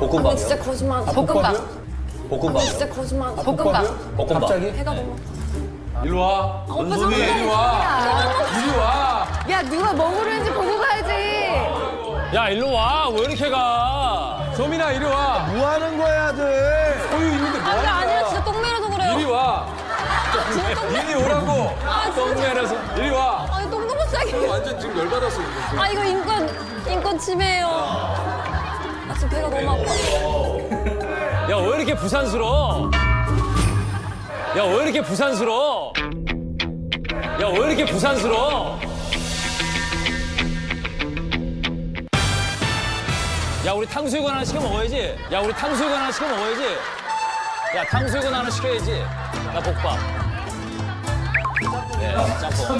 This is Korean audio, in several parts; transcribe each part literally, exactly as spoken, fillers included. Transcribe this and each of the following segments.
볶음밥. 아, 진짜 거짓말. 아, 볶음밥. 볶음밥. 아, 진짜 거짓말. 아, 볶음밥. 볶음밥. 갑자기? 배가 너무. 일로 와. 오빠 전소미 이리 와. 이리 와. 야, 누가 뭐 부르는지 보고 가야지. 야, 일로 와. 왜 이렇게 가? 소민아 이리 와. 뭐 하는 거야, 아들? 소유 있는데 뭐 아, 하는 아니야. 거야? 진짜 똥 매려서 그래요. 이리 와. 진짜 똥 매. 이리 오라고. 아, 진짜. 똥 내려서. 이리 와. 아니, 똥 너무 싸게. 완전 지금 열받았어 지금. 아, 이거 인권, 인권 침해예요. 아, 지금 배가 너무 아파. 야, 왜 이렇게 부산스러워? 야, 왜 이렇게 부산스러워? 야, 왜 이렇게 부산스러워? 야, 우리 탕수육은 하나 시켜 먹어야지. 야, 우리 탕수육은 하나 시켜 먹어야지. 야, 탕수육은 하나 시켜야지. 나 볶밥. 네, 짬뽕.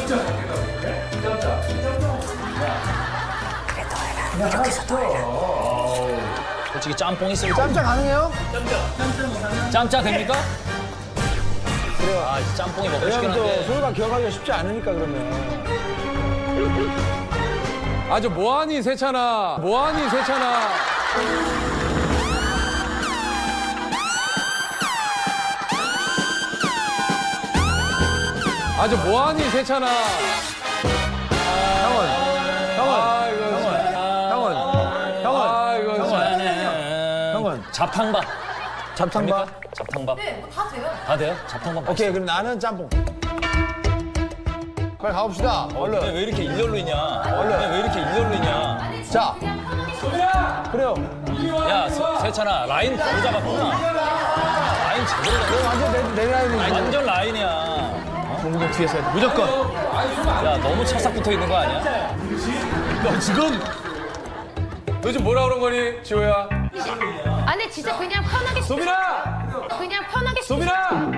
솔직히 짬뽕 있으면 짬짜 가능해요? 짬짜 됩니까? 그래요. 아, 짬뽕이 먹고 싶긴 왜냐면 또 한데. 소유가 기억하기가 쉽지 않으니까 그러면. 아주 뭐하니 세찬아. 뭐하니 세찬아. 아주 뭐하니 세찬아. 형은, 형은, 아 이거. 형은, 형은, 아 이거. 형은. 잡탕밥. 잡탕밥? 잡탕밥. 네, 뭐 다 돼요. 다 돼요? 잡탕밥. 오케이, 그럼 나는 짬뽕. 빨리 가봅시다. 얼른. 왜 이렇게 일렬로 있냐? 얼른. 왜 이렇게 일렬로 있냐? 자. 그래요. 야, 세- 세찬아, 라인 바로 잡았구나. 라인 제대로 잡았어. 완전 내, 내 라인이지. 완전 라인이야. 공동 뒤에서 해야 돼. 무조건. 야, 너무 찰싹 붙어 있는 거 아니야? 너 지금 너 지금 뭐라 그런 거니 지호야? 아니, 진짜 그냥 편하게. 소민아. 그냥 편하게. 소민아.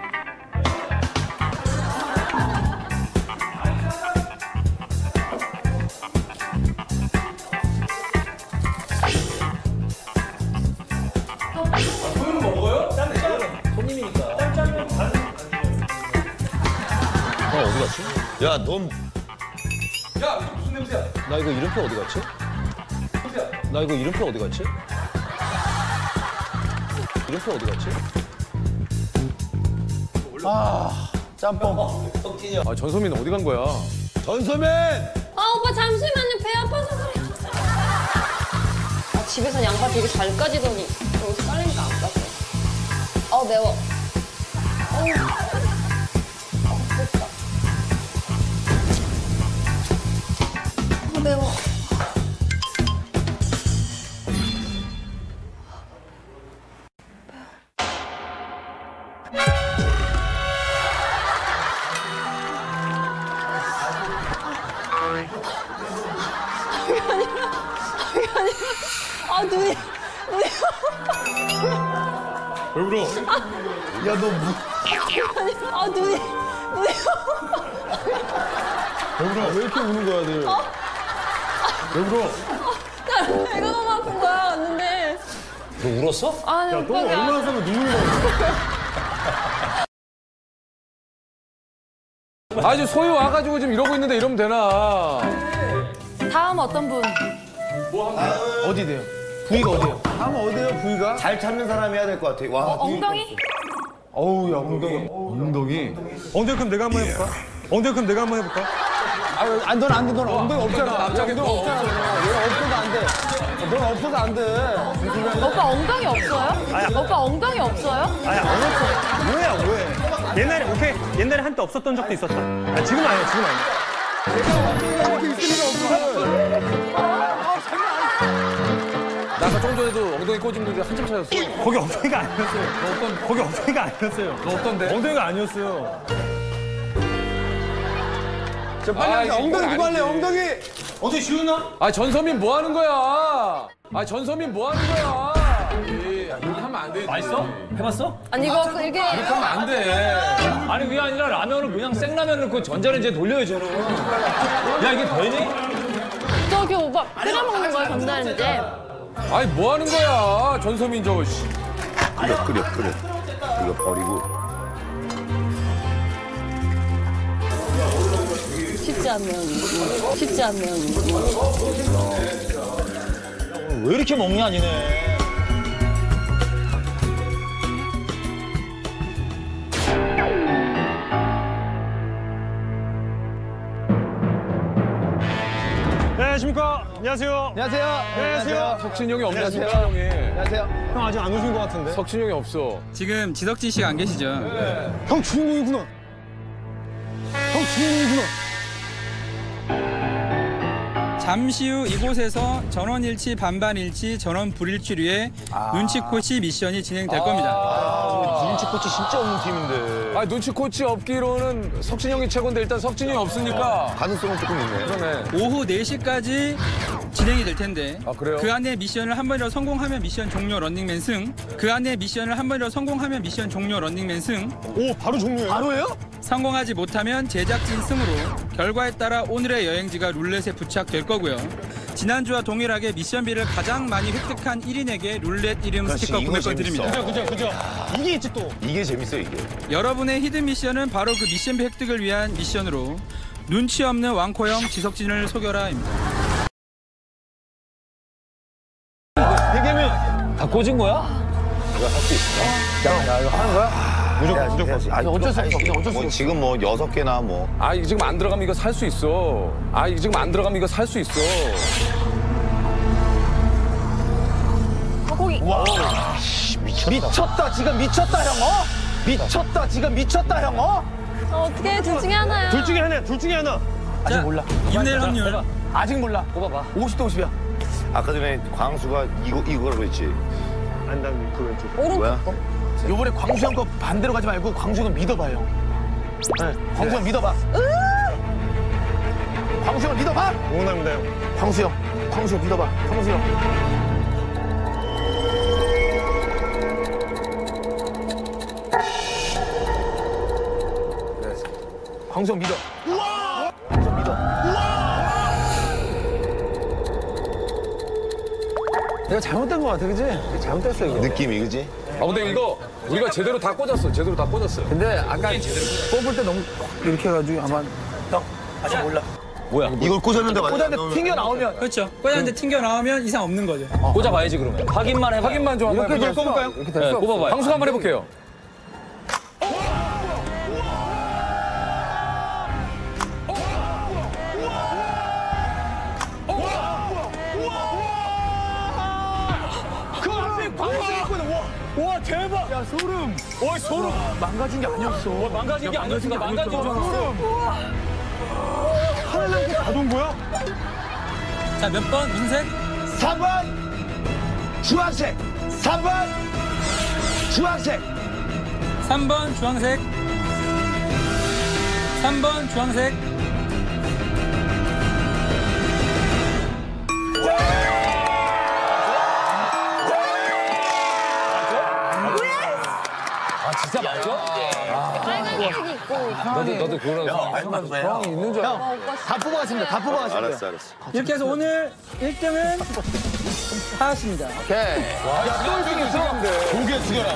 어, 어디 갔지? 야, 넌 야 무슨 냄새야? 나 이거 이름표 어디 갔지? 나 이거 이름표 어디 갔지? 이름표 어디 갔지? 아, 짬뽕. 아 전소민 어디 간 거야? 전소민! 아, 오빠 잠시만요. 배 아파서 그래요. 아, 집에서 양파 되게 잘 까지더니 여기서 깔리니까 안 까져요. 어, 매워. 어우. 어, 맵다. 어, 매워. 아, 눈이, 눈이. 왜 울어? 야, 너 뭐. 아, 눈이, 눈이. 왜 울어? 왜 이렇게 우는 거야, 늘? 왜 울어? 나 배가 너무 아픈 거야, 왔는데. 너 울었어? 아니, 오빠 그냥. 사면 눈물이 나. 아주 소유 와가지고 지금 이러고 있는데 이러면 되나? 다음 어떤 분? 어디 돼요? 부위가 어디예요? 다음 어디예요, 부위가? 잘 찾는 사람이 해야 될 것 같아. 와. 엉덩이? 어우, 야, 엉덩이. 엉덩이. 엉덩이 그럼 내가 한번 해볼까? 엉덩이 그럼 내가 한번 해볼까? 아, 안, 넌 안 돼, 넌 엉덩이 없잖아. 갑자기 엉덩이 또. 없잖아. 얘가 없어도 안 돼. 넌 없어도 안 돼. 오빠 엉덩이 없어요? 오빠 엉덩이 없어요? 아야, 어렸어. 뭐야, 왜? 옛날에, 오케이. 옛날에 한때 없었던 적도 있었다. 아, 지금 아니야, 지금 아니야. 이렇게 있을 리가 없어. 나 아까 조금 전에도 엉덩이 꼬집는데 한참 찾았어. 거기 엉덩이가 아니었어요. 너 어떤 거기 엉덩이가 아니었어요. 너 어떤데? 엉덩이가 아니었어요. 저 빨리 아, 하자. 이건 엉덩이 누가 할래, 아니지. 엉덩이? 어떻게 쉬웠나? 아 전소민 뭐 하는 거야? 아 전소민 뭐 하는 거야? 에이, 야, 이렇게 하면 안 되지. 맛있어? 해봤어? 아니 이거 그 이렇게 이렇게 하면 안 돼. 아니, 그게 아니라 라면을 그냥 생라면 넣고 전자레인지에 돌려야지, 저는. 야, 이게 되니? 저기 오빠 끓여 먹는 거야 전자레인지에. 아니 뭐 하는 거야? 전소민 저거. 씨. 끓여, 끓여, 끓여. 이거 버리고. 쉽지 않네요. 쉽지 않네요. 왜 이렇게 먹냐, 니네. 안녕하세요. 안녕하세요. 안녕하세요. 석진이 형이 없네, 안녕하세요. 석진이 형이. 안녕하세요. 형 아직 안 오신 것 같은데. 석진이 형이 없어. 지금 지석진 씨가 안 계시죠? 형 주인공이구나. 형 주인공이구나. 잠시 후 이곳에서 전원일치 반반일치 전원 불일치류의 눈치코치 미션이 진행될 겁니다. 눈치 코치 진짜 없는 팀인데. 아, 눈치 코치 없기로는 석진이 형이 최고인데 일단 석진이 형이 없으니까. 가능성은 조금 있네. 그러네. 오후 네 시까지 진행이 될 텐데 아, 그래요? 그 안에 미션을 한 번이라도 성공하면 미션 종료 런닝맨 승. 그 안에 미션을 한 번이라도 성공하면 미션 종료 런닝맨 승. 오, 바로 종료예요? 바로예요? 성공하지 못하면 제작진 승으로 결과에 따라 오늘의 여행지가 룰렛에 부착될 거고요. 지난주와 동일하게 미션비를 가장 많이 획득한 일 인에게 룰렛 이름 그렇지, 스티커 이거 구매권 재밌어. 드립니다. 그죠, 그죠. 이게 있지 또. 이게 재밌어 이게. 여러분의 히든 미션은 바로 그 미션비 획득을 위한 미션으로 눈치 없는 왕코형 지석진을 속여라입니다. 대개면 다 꽂은 거야? 이거 할 수 있어. 야, 이거 하는 거야? 무조건 무조건. 아니 어쩔 수 없어. 그냥 어쩔 수 뭐 없어. 지금 뭐 여섯 개나 뭐. 아, 이거 지금 안 들어가면 이거 살 수 있어. 아, 이거 지금 안 들어가면 이거 살 수 있어. 거기. 와, 미쳤다. 지금 미쳤다, 형. 어? 미쳤다. 지금 미쳤다, 형. 어? 어, 어떻게 둘 중에 하나요? 둘 중에 하나야, 둘 중에 하나. 아직 자, 몰라. 인낼 확률 아직 몰라. 꼽아봐. 오십 대 오십이야. 아까 전에 광수가 이거 이거로 했지. 안단 그 왼쪽. 오른쪽 뭐야? 거. 요번에 광수 형 거 반대로 가지 말고 광수 형 믿어봐, 형. 네, 광수 형 믿어봐. 광수 형 믿어봐. 응원합니다, 형. 광수 형. 광수 형 믿어봐. 광수 형. 광수 형 믿어. 광수 형 믿어. 내가 잘못된 거 같아, 그지? 잘못됐어, 이거. 느낌이 그지? 아, 근데 이거 우리가 제대로 다 꽂았어. 제대로 다 꽂았어. 근데 아까 뽑을 때 너무 이렇게 해가지고 아마 형 아직 몰라. 뭐야? 이걸 꽂았는데 만약에 안 꽂았는데 넣으면- 튕겨 나오면 그렇죠. 꽂았는데 튕겨 나오면 이상 없는 거죠. 꽂아봐야지 그러면. 확인만 해봐. 확인만 좀 한번 이렇게 해볼까요? 됐어. 꼽을까요? 이렇게 네, 됐어. 꼽아봐요. 방송 한번 해볼게요. 그 앞에 광수 있거든. 와, 와 대박. 야 소름. 와 소름. 망가진 게 아니었어. 망가진 게 아니었어. 나 망가진 줄 알았어. 소름. 하늘랑 게 가던 거야? 자, 몇 번? 민색? 삼 번 주황색. 삼 번 주황색. 삼 번 주황색. 삼 번 주황색. 아, 진짜 맞죠? 빨간색이 있고. 너도, 너도 그런 형이 있는 줄 알아. 다 뽑아가십니다. 다 뽑아가십니다. 알았어 알았어. 이렇게 해서 오늘 일 등은 하하씨입니다. 오케이. 야또 일 등 있어? 고개 숙여라.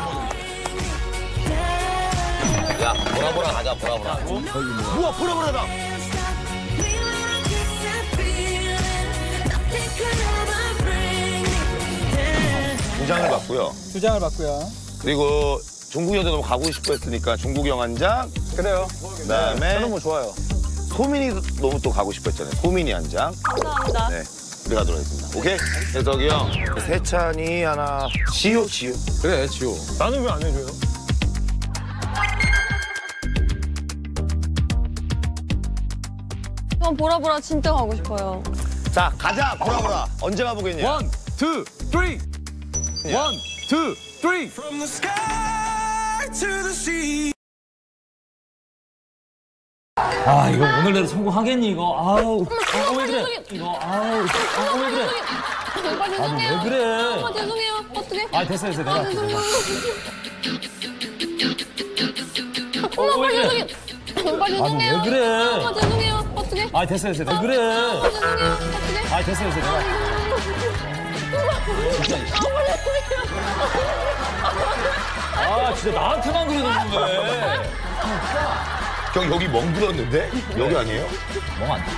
야 보라보라 가자 보라보라. 우와 보라보라다. 두 장을 받고요. 두 장을 받고요. 그리고 종국 형도 너무 가고 싶어 했으니까 종국 형 한 장. 그래요. 그다음에 저는 뭐 좋아요. 소민이 너무 또 가고 싶어 했잖아요. 소민이 한 장. 감사합니다. 네. 우리 가도록 하겠습니다. 오케이? 혜석이 형. 세찬이 하나. 지효 지효. 그래, 지호. 나는 왜 안 해줘요? 전 보라보라 진짜 가고 싶어요. 자 가자 보라보라. 언제 가보겠냐? 원, 투, 쓰리. 원, 투, 쓰리. 아, 이거 오늘 내로 성공하겠니, 이거? 아우. 아, 왜 그래? 이거, 아우. 아, 왜 그래? 오빠 죄송해요. 왜 그래? 오빠 죄송해요. 어떡해? 아, 됐어, 됐어. 내가 아, 할게, 죄송해요. 어, 오빠 왜 그래? 죄송해요. 오빠 죄송해요. 왜 그래? 오빠 죄송해요. 어떡해? 아, 됐어, 됐어. 왜 그래? 오빠 죄송해요. 어떡해? 아, 됐어, 됐어. 내가 할게. 아, 진짜 나한테만 그러는 거야. 형 여기 멍들었는데? 여기 아니에요? 멍 안 돼.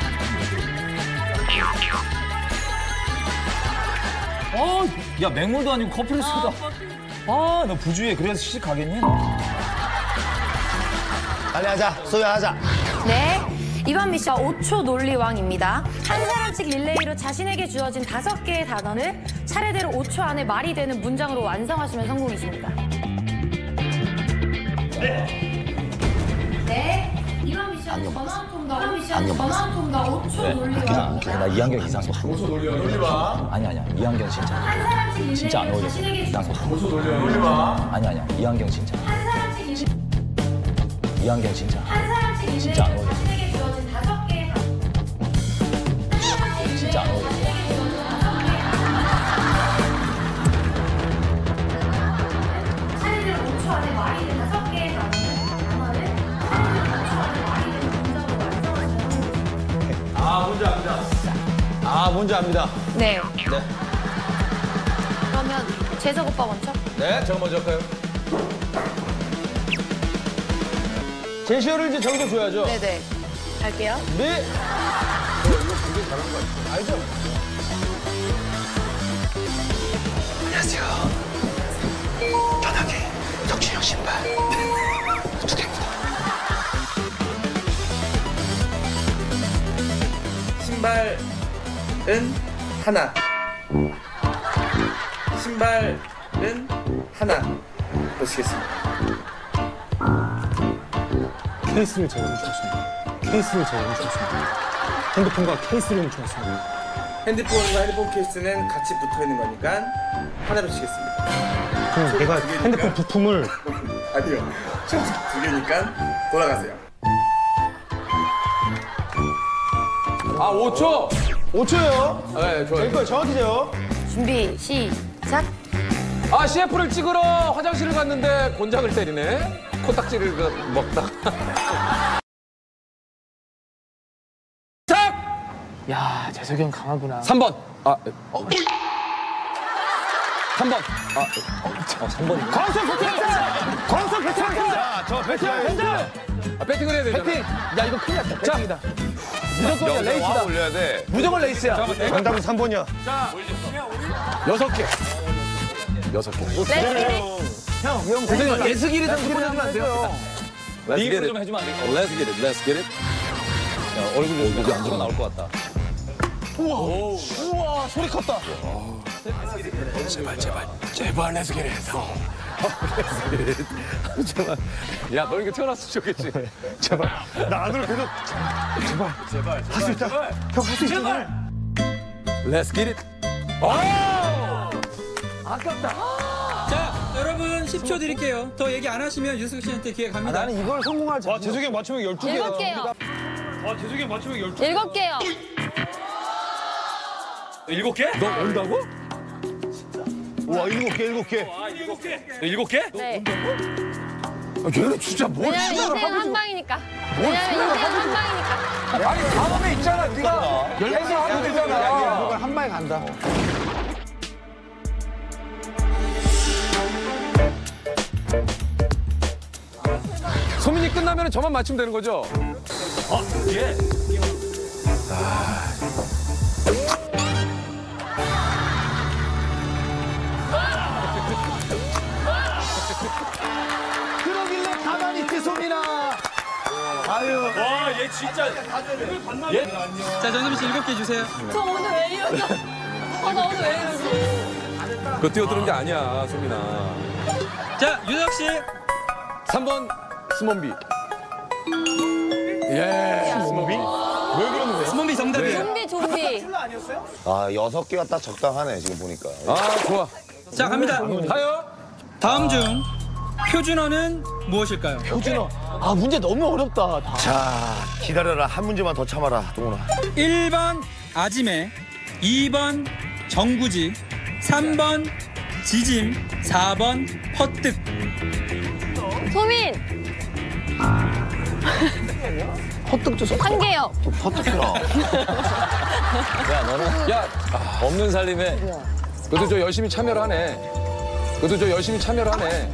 아, 야, 맹물도 아니고 커플 소다. 아, 너 부주의해. 그래서 시집 가겠니? 빨리 하자. 소야 하자. 네, 이번 미션 오 초 논리왕입니다. 한 사람씩 릴레이로 자신에게 주어진 다섯 개의 단어를 차례대로 오 초 안에 말이 되는 문장으로 완성하시면 성공이십니다. 네. 이번 미션 전화 통과. 이번 미션 전화 통과 오 초 논리왕입니다. 나 이한경 이상 거. 오초 논리왕. 아니 아니야. 이한경 진짜. 한 사람씩 릴레이로 진짜 안 어울려. 자신에게 이딴 거. 오초 논리왕. 아니 아니야. 이한경 진짜. 한 사람씩 릴레이 이한경 진짜. 한 사람씩 릴레이 진짜 안 어울려. 자신에게 주어진 다섯 개의 단어. 진짜 안 어울려. 차례대로 오 초 안에 말이 된 다섯 개의 단어를 단어를 오 초 안에 말이 되는 문장으로 완성하시면 아 뭔지 압니다. 아 뭔지 압니다. 네. 네. 그러면 재석 오빠 먼저. 네, 제가 먼저 할까요? 제시어를 이제 적어줘야죠. 네네. 갈게요. 네. 안녕하세요. 편하게 덕진형 신발 두 개입니다. 신발은 하나. 신발은 하나. 보시겠습니다. 케이스를 제가 훔쳤습니다. 케이스를 제가 훔쳤습니다. 핸드폰과 케이스를 훔쳤습니다. 핸드폰과 핸드폰 케이스는 같이 붙어 있는 거니까 하나로 치겠습니다. 그럼 내가 핸드폰 부품을 아니요. 총 두 개니까 돌아가세요. 아, 오 초. 오 초요. 네, 좋아요. 이거 정확히 세요. 준비 시작. 아, 씨에프를 찍으러 화장실을 갔는데 곤장을 때리네. 코딱지를 그 먹다. 작! 야 재석이 형 강하구나. 삼 번. 아, 어. 삼 번. 아, 어 삼 번이구나. 광석 배팅. 광석 배팅. 자, 저 배팅. 아, 배팅을 해야 되잖아. 배팅. 야 이거 큰일 났다. 배팅이다. 무조건 레이스다. 올려야 돼. 무조건 레이스야. 정답은 삼 번이야. 여섯 개. 여섯 개. 형, 형 선생님 예스기를 좀 보내주면 안 돼요? 비교를 좀 해주면 안 돼? Let's get it, let's get it. 야, 얼굴 여기 안 나올 것 같다. 우와, 우와, 소리 컸다. 제발, 제발, 제발 let's get it. 제발. 야, 너 이거 태어났으면 좋겠지. 제발. 나 안으로 계속. 제발. 제발. 할 수 있다. 형 할 수 있다. Let's get it. 자, 여러분 십 초 드릴게요. 더 얘기 안 하시면 유승 씨한테 기회 갑니다. 나는 이걸 성공할 자. 와 재석이 형 맞추면 열두 개야. 일곱 개요. 와 재석이 형 맞추면 열두 개. 일곱 개요. 일곱 개? 너 온다고? 우와, 일곱 개, 일곱 개. 일곱 개? 네. 아, 얘는 진짜 뭘 왜냐면 생각을 인생은 하고 한 방이니까. 왜냐면 인생은 한 방이니까. 아니, 다음에 있잖아. 네가 열개 하면 되잖아. 이걸 한 방에 간다. 소민이 끝나면 저만 맞추면 되는 거죠? 그러길래 가만히 있지, 소민아. 아유. 자, 전소민 씨 일곱 개 주세요. 저 오늘 왜 이러죠? 아, 나 오늘 왜 이러지? 그거 뛰어드는 게 아니야, 소민아. 자, 유석 씨. 삼 번 스몬비. 예. 스몬비? 스몬비 정답이에요. 좀비, 좀비. 아, 여섯 개가 딱 적당하네, 지금 보니까. 아, 좋아. 자, 갑니다. 가요. 다음 중 표준어는 무엇일까요? 효진아. 아, 문제 너무 어렵다. 다. 자, 기다려라. 한 문제만 더 참아라, 동훈아. 일 번 아지매, 이 번 정구지, 삼 번 지짐, 사 번 퍼뜩. 소민! 헛떡도 속. 한 개요. 헛떡이라. 야, 너는 야, 없는 살림에 그래도 저 열심히 참여를 하네. 그래도 저 열심히 참여를 하네.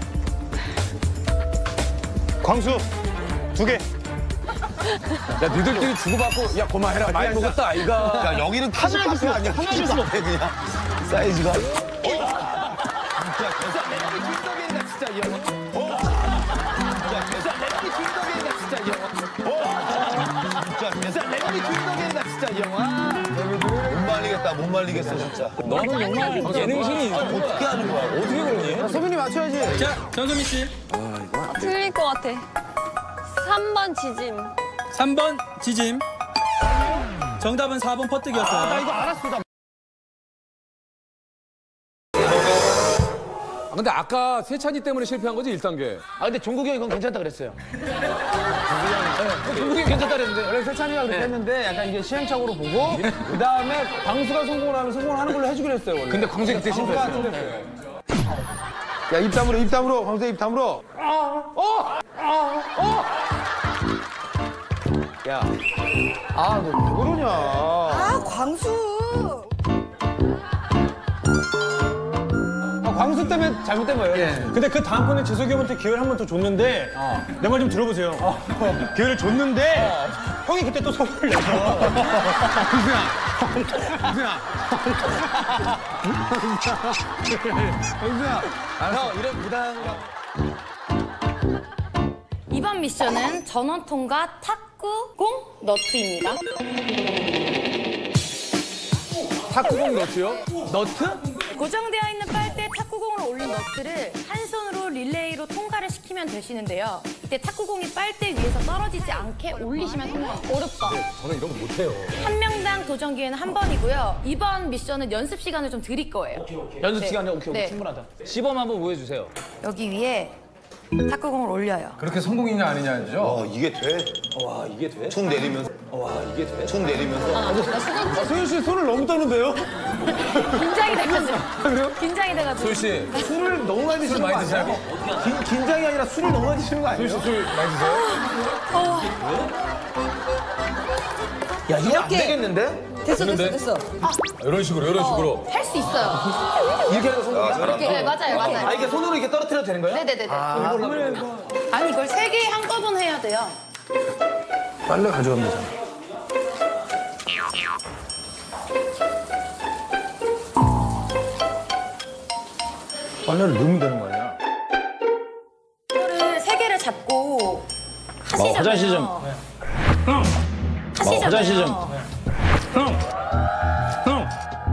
광수 두 개. 야, 니들끼리 주고받고, 야, 고마해라. 많이 먹었다, 아이가. 야, 여기는 카드 카페 아니야. 카드 카페 그냥. 사이즈가. 진짜 이 형. 진짜 계산 랩이 킬떡이다 진짜 이 형. 진짜 계산 못 말리겠어 진짜. 너는 정말 예능신이 있어. 어떻게 하는 거야? 어떻게 그러니? 소민이 맞춰야지. 자, 전소민 씨. 틀릴 것 같아. 삼 번 지짐. 삼 번 지짐. 정답은 사 번 퍼뜨기였어요. 나 이거 알았어. 나. 아, 근데 아까 세찬이 때문에 실패한 거지 일 단계. 아 근데 종국이 형 이건 괜찮다 그랬어요. 종국이 형 괜찮다 그랬는데 원래 세찬이가 그렇게 했는데 약간 이게 시행착오로 보고 그 다음에 광수가 성공을 하면 성공을 하는 걸로 해주기로 했어요 원래. 근데 광수 그때 실패했어요. 야 입 다물어 입 다물어 광수 입 다물어. 아, 어, 아, 어. 야, 아 너 왜 그러냐? 아, 광수. 광수 때문에 잘못된 거예요. 예. 근데 그 다음번에 재석이 형한테 기회를 한 번 더 줬는데 내 말 좀 들어보세요. 기회를 줬는데 형이 그때 또 선물을 내서 광수야, 광수야, 광수야. 형 이런 부담감. 이번 미션은 전원 통과 탁구공 너트입니다. 탁구공 넣지요? 너트? 고정되어 있는 빨대에 탁구공을 올린 너트를 한 손으로 릴레이로 통과를 시키면 되시는데요. 이때 탁구공이 빨대 위에서 떨어지지 않게 올리시면 성공합니다. 어렵다. 저는 이런 거 못해요. 한 명당 도전 기회는 한 번이고요. 이번 미션은 연습 시간을 좀 드릴 거예요. 연습 네. 시간에 오케이 오케이 네. 충분하다. 시범 한번 보여주세요. 여기 위에 탁구공을 올려요. 그렇게 성공이냐 아니냐죠? 와 이게 돼? 와 이게 돼? 툭 내리면서. 와 이게 돼? 툭 내리면서. 아, 소연 씨 손을 너무 떠는데요? 긴장이 돼가지고. 긴장이 돼가지고. 소희 씨, 술을 너무 많이 드시는 거 많이 아니야? 드세요? 긴, 긴장이 아니라 술을 너무 많이 드시는 거 아니에요? 소희 씨술 많이 드세요? 야 이게 안 이렇게. 되겠는데? 됐어, 됐어, 됐는데? 됐어. 이런 식으로, 이런 식으로. 할 수 있어요. 이렇게 해서 성공이야? 이렇게, 네, 맞아요, 맞아요. 아 이게 손으로 이렇게 떨어뜨려도 되는 거예요? 네네네. 아니 이걸 세 개 한꺼번에 해야 돼요. 빨래 가져가면 되잖아. 빨래를 넣으면 되는 거 아니야? 이거를 세 개를 잡고 하시잖아요. 어, 화장실 좀. 하시잖아요. 어, 화장실 좀. 형! 형!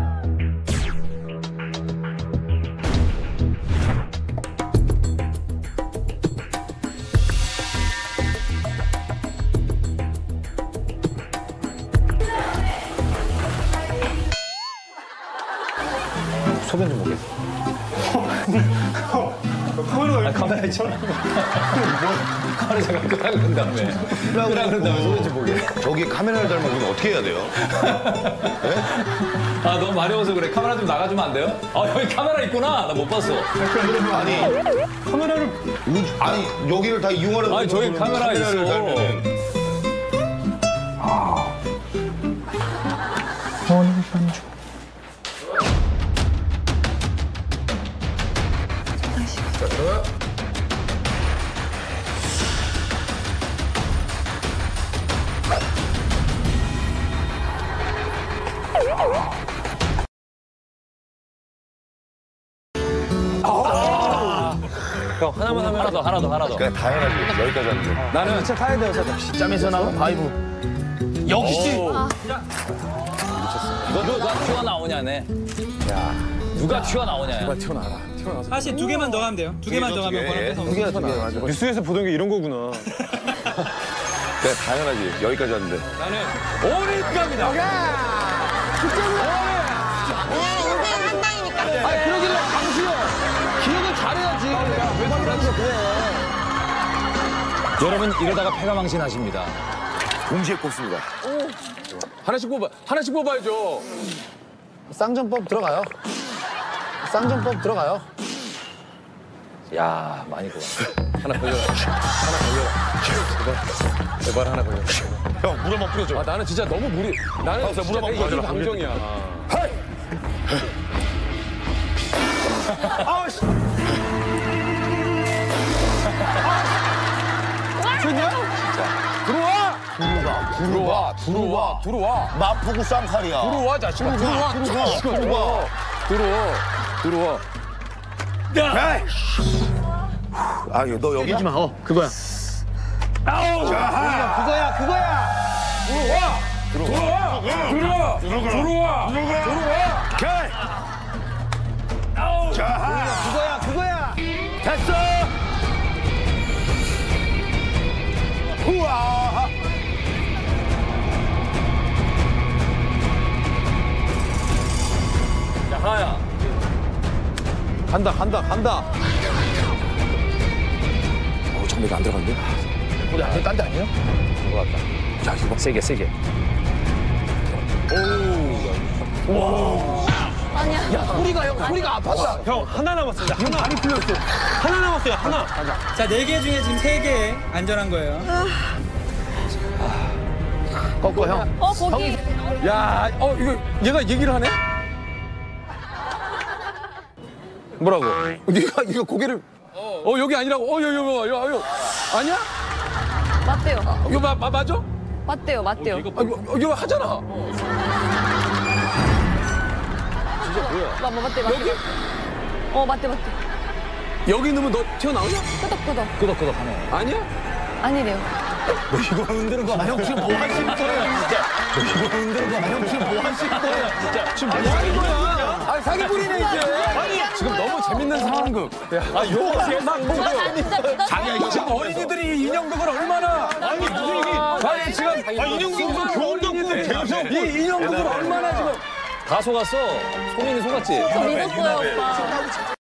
소변 좀 보게. 카메라가 왜 카메라 있잖아. 카메라 잠깐 끄라 그런 다음에. 끄라 그런 다음에 소리 좀 보게. 저기 카메라를 달면 우리는 어떻게 해야 돼요? 아 너무 마려워서 그래. 카메라 좀 나가주면 안 돼요? 아 여기 카메라 있구나. 나 못 봤어. 아니 카메라를 우주, 아니 여기를 다 이용하려고. 아니, 저기 그러면 카메라 카메라를 있어. 달면은. 형 하나만 하면 하나 더 하나 더 하나 더. 그냥 다 해가지고 여기까지 하는데. 나는 진짜 타야 돼요, 살짝. 짬에서 나온 바이브. 역시. 이거 누가 튀어나오냐네. 야 누가 튀어나오냐. 튀어나와라. 튀어나와서. 사실 두 개만 더 가면 돼요. 두 개만 더 가면 번호 뺏어. 두 개야, 두 개. 맞아. 뉴스에서 보던 게 이런 거구나. 그냥 당연하지. 여기까지 하는데. 나는 오리갑니다. 아, 그러길래 강수요. 기억을 잘해야지. 왜 그러는 그래. 여러분 이러다가 패가 망신하십니다. 동시에 꼽습니다. 하나씩 뽑아, 하나씩 뽑아야죠. 쌍전법 들어가요. 쌍전법 들어가요. 야 많이 좋아. 하나 걸려라. 하나 걸려라. 제발, 제발 하나 걸려라. 형, 물 한번 뿌려줘. 아, 나는 진짜 너무 무리. 나는 아, 진짜 물 진짜 한번 내 뿌려줘라. 감정이야. 아우, 씨. 들어와! 들어와! 들어와! 들어와! 마포구 쌍칼이야. 들어와, 자식아! 들어와! 들어와! 들어와! 들어와! 들어와! 야! 아, 너 여기? 마. 어, 그거야. 아우! 그거야, 그거야. 들어와! 들어와! 들어와! 들어와! 들어와! 오케이. 자, 그거야, 그거야. 됐어. 우와. 야, 하나야. 간다, 간다, 간다. 어, 장미가 안 들어갔는데? 우리 앞에 딴데 아니에요? 들어갔다. 자, 이거 세게, 세게. 아니야. 야, 소리가 형, 소리가 아팠다. 형 하나 남았습니다. 하나 많이 풀렸어. 하나 남았어요. 하나. 자, 네 개 중에 지금 세 개 안전한 거예요. 꺾어, 형. 어, 거기. 야, 어, 이거 얘가 얘기를 하네? 뭐라고? 네가 이거 고개를 어, 여기 아니라고. 어, 여기 여기 여기 여기 아니야? 맞대요. 이거 마, 마, 맞아? 맞대요, 맞대요. 아, 이거 이거 하잖아. 마, 마, 맞대, 맞대. 여기? 어, 맞대, 맞대. 여기 넣으면 너 튀어나오냐? 끄덕끄덕. 끄덕끄덕 하네. 아니야? 아니래요. 이거 흔드는 거. 아, 형 지금 뭐 하시는 거예요, 진짜? 이거 흔드는 거. 아, 형 지금 뭐 하시는 거예요, 진짜? 지금 뭐 하는 거야? 아, 사기꾼이네 이제. 아니, 지금 너무 재밌는 상황극. 아, 요거 세상 아, 나 진짜 믿었어. 자기야, 이거 지금 어린이들이 인형극을 얼마나 아니 무슨 얘기? 아니 지금 아, 인형극 교훈극 이 인형극을 얼마나 지금 다 속았어. 소민이 속았지? 저 믿었어요, 오빠.